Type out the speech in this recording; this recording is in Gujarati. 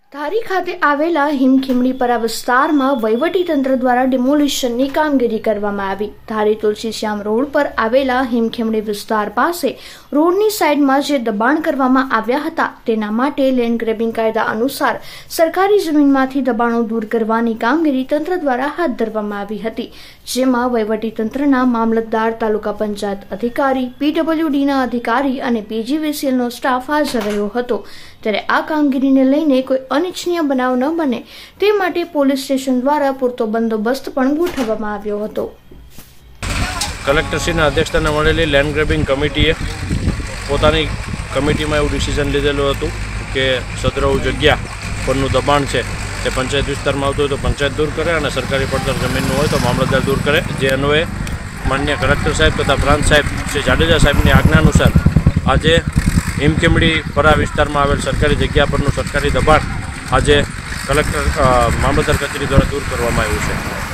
ધારી ખાતે આવેલા હિમખીમડીપરા વિસ્તારમાં વહીવટીતંત્ર દ્વારા ડિમોલિશનની કામગીરી કરવામાં આવી। ધારી તુલસીશ્યામ રોડ પર આવેલા હિમખીમડી વિસ્તાર પાસે રોડની સાઈડમાં જે દબાણ કરવામાં આવ્યા હતા તેના માટે લેન્ડ ગ્રેબિંગ કાયદા અનુસાર સરકારી જમીનમાંથી દબાણો દૂર કરવાની કામગીરી તંત્ર દ્વારા હાથ ધરવામાં આવી હતી, જેમાં વહીવટીતંત્રના મામલતદાર, તાલુકા પંચાયત અધિકારી, પીડબ્લ્યુડીના અધિકારી અને પીજીવીસીએલનો સ્ટાફ હાજર રહ્યો હતો। ત્યારે આ કામગીરીને લઈને કોઈ અનિચ્છનીય બનાવ ન બને તે માટે પોલીસ સ્ટેશન દ્વારા પૂરતો બંદોબસ્ત પણ ગોઠવવામાં આવ્યો હતો। કલેક્ટરશ્રીના અધ્યક્ષતાને મળેલી લેન્ડ ગ્રેબિંગ કમિટીએ પોતાની કમિટીમાં એવું ડિસિઝન લીધેલું હતું કે સદરવ જગ્યા પરનું દબાણ છે તે પંચાયત વિસ્તારમાં આવતું હોય તો પંચાયત દૂર કરે અને સરકારી પડતર જમીનનું હોય તો મામલતદાર દૂર કરે। જે અન્વયે માન્ય કલેક્ટર સાહેબ તથા પ્રાંત સાહેબ શ્રી જાડેજા સાહેબની આજ્ઞા અનુસાર આજે હિમખીમડીપરા વિસ્તારમાં આવેલ સરકારી જગ્યા પરનું સરકારી દબાણ આજે કલેક્ટર મામલતદાર કચેરી દ્વારા દૂર કરવામાં આવ્યું છે।